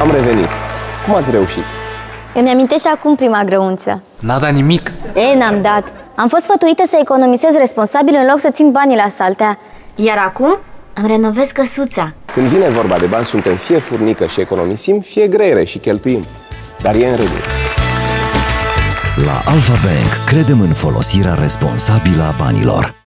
Am revenit. Cum ați reușit? Îmi amintești acum prima grăunță. N-a dat nimic. N-am dat. Am fost sfătuită să economisez responsabil în loc să țin banii la saltea. Iar acum îmi renovez căsuța. Când vine vorba de bani, suntem fie furnică și economisim, fie greiere și cheltuim. Dar e în regulă. La Alpha Bank credem în folosirea responsabilă a banilor.